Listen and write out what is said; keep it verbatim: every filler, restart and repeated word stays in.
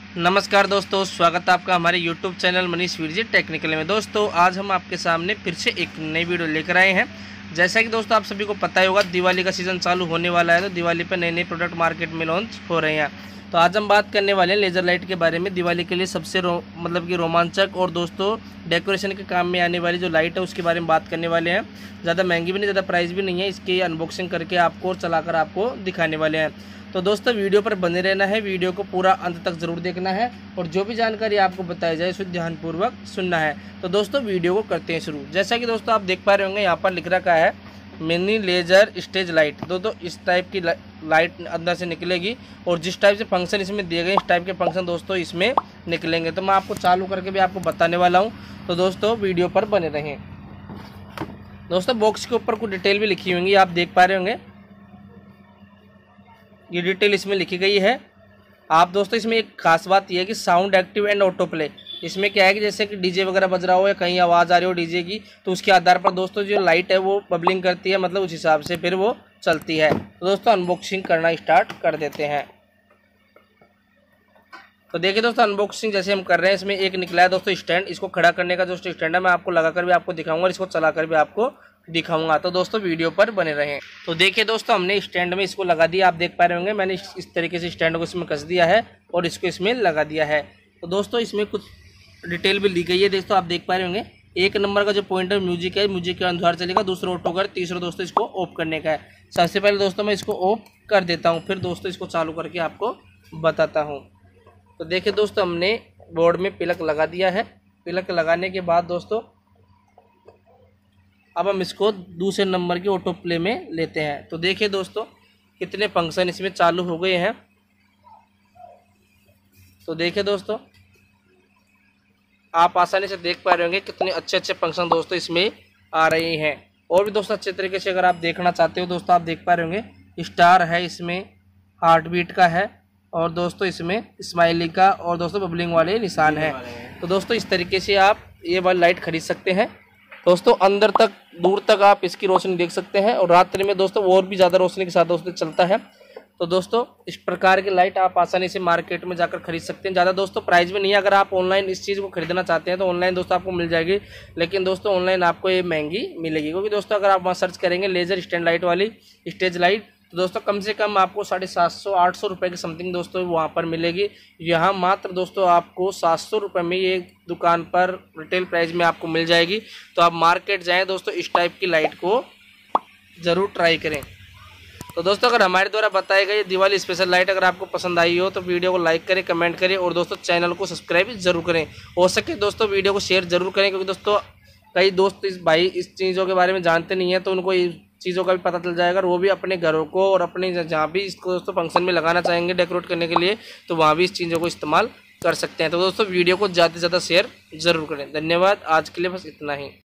नमस्कार दोस्तों, स्वागत है आपका हमारे YouTube channel Manish Veer ji technical में। दोस्तों आज हम आपके सामने फिर से एक नई वीडियो लेकर आए हैं। जैसा कि दोस्तों आप सभी को पता ही होगा, दिवाली का सीज़न चालू होने वाला है, तो दिवाली पर नए नए प्रोडक्ट मार्केट में लॉन्च हो रहे हैं। तो आज हम बात करने वाले हैं लेज़र लाइट के बारे में। दिवाली के लिए सबसे रो मतलब कि रोमांचक और दोस्तों डेकोरेशन के काम में आने वाली जो लाइट है उसके बारे में बात करने वाले हैं। ज़्यादा महंगी भी नहीं, ज़्यादा प्राइस भी नहीं है। इसकी अनबॉक्सिंग करके आपको और चलाकर आपको दिखाने वाले हैं। तो दोस्तों वीडियो पर बने रहना है, वीडियो को पूरा अंत तक जरूर देखना है और जो भी जानकारी आपको बताई जाए उसे ध्यानपूर्वक सुनना है। तो दोस्तों वीडियो को करते हैं शुरू। जैसा कि दोस्तों आप देख पा रहे होंगे, यहाँ पर लिख रखा है मिनी लेजर स्टेज लाइट। दोस्तों इस टाइप की लाइट अंदर से निकलेगी और जिस टाइप से फंक्शन इसमें दिए गए इस टाइप के फंक्शन दोस्तों इसमें निकलेंगे। तो मैं आपको चालू करके भी आपको बताने वाला हूँ, तो दोस्तों वीडियो पर बने रहें। दोस्तों बॉक्स के ऊपर कुछ डिटेल भी लिखी होंगी, आप देख पा रहे होंगे, ये डिटेल इसमें लिखी गई है। आप दोस्तों इसमें एक खास बात यह है कि sound active and auto play. इसमें क्या है कि जैसे कि डीजे वगैरह बज रहा हो या कहीं आवाज़ आ रही हो डीजे की, तो उसके आधार पर दोस्तों जो लाइट है वो बबलिंग करती है, मतलब उस हिसाब से फिर वो चलती है। तो दोस्तों अनबॉक्सिंग करना स्टार्ट कर देते हैं। तो देखिए दोस्तों अनबॉक्सिंग जैसे हम कर रहे हैं, इसमें एक निकला है दोस्तों स्टैंड। इसको खड़ा करने का जो स्टैंड है मैं आपको लगाकर भी आपको दिखाऊंगा और इसको चलाकर भी आपको दिखाऊंगा। तो दोस्तों वीडियो पर बने रहें। तो देखिए दोस्तों हमने स्टैंड में इसको लगा दिया, आप देख पा रहे होंगे मैंने इस, इस तरीके से स्टैंड को इसमें कस दिया है और इसको इसमें लगा दिया है। तो दोस्तों इसमें कुछ डिटेल भी ली गई है, दोस्तों आप देख पा रहे होंगे। एक नंबर का जो पॉइंट है म्यूजिक है, म्यूजिक के अनुसार चलेगा। दूसरा ऑटो कर, तीसरा दोस्तों इसको ऑफ करने का है। सबसे पहले दोस्तों मैं इसको ऑफ कर देता हूँ, फिर दोस्तों इसको चालू करके आपको बताता हूँ। तो देखिए दोस्तों हमने बोर्ड में प्लग लगा दिया है। प्लग लगाने के बाद दोस्तों अब हम इसको दूसरे नंबर के ऑटो प्ले में लेते हैं। तो देखिए दोस्तों कितने फंक्शन इसमें चालू हो गए हैं। तो देखिए दोस्तों आप आसानी से देख पा रहे होंगे कितने अच्छे अच्छे फंक्शन दोस्तों इसमें आ रहे हैं। और भी दोस्तों अच्छे तरीके से अगर आप देखना चाहते हो दोस्तों आप देख पा रहे होंगे, स्टार है इसमें, हार्ट बीट का है और दोस्तों इसमें स्माइली का और दोस्तों बबलिंग वाले निशान है। तो दोस्तों इस तरीके से आप ये वाली लाइट खरीद सकते हैं। दोस्तों अंदर तक दूर तक आप इसकी रोशनी देख सकते हैं और रात्रि में दोस्तों और भी ज़्यादा रोशनी के साथ दोस्तों चलता है। तो दोस्तों इस प्रकार की लाइट आप आसानी से मार्केट में जाकर खरीद सकते हैं। ज़्यादा दोस्तों प्राइस में नहीं है। अगर आप ऑनलाइन इस चीज़ को खरीदना चाहते हैं तो ऑनलाइन दोस्तों आपको मिल जाएगी, लेकिन दोस्तों ऑनलाइन आपको ये महंगी मिलेगी, क्योंकि दोस्तों अगर आप वहाँ सर्च करेंगे लेजर स्टैंड लाइट वाली स्टेज लाइट, तो दोस्तों कम से कम आपको साढ़े सात सौ आठ सौ रुपये की समथिंग दोस्तों वहाँ पर मिलेगी। यहाँ मात्र दोस्तों आपको सात सौ रुपये में ये दुकान पर रिटेल प्राइस में आपको मिल जाएगी। तो आप मार्केट जाएं दोस्तों, इस टाइप की लाइट को ज़रूर ट्राई करें। तो दोस्तों अगर हमारे द्वारा बताई गई दिवाली स्पेशल लाइट अगर आपको पसंद आई हो तो वीडियो को लाइक करें, कमेंट करें और दोस्तों चैनल को सब्सक्राइब जरूर करें। हो सके दोस्तों वीडियो को शेयर जरूर करें, क्योंकि दोस्तों कई दोस्त इस भाई इस चीज़ों के बारे में जानते नहीं हैं, तो उनको चीज़ों का भी पता चल जाएगा और वो भी अपने घरों को और अपने जहाँ भी इसको दोस्तों फंक्शन में लगाना चाहेंगे डेकोरेट करने के लिए, तो वहाँ भी इस चीज़ों को इस्तेमाल कर सकते हैं। तो दोस्तों वीडियो को ज़्यादा से ज़्यादा शेयर ज़रूर करें। धन्यवाद, आज के लिए बस इतना ही।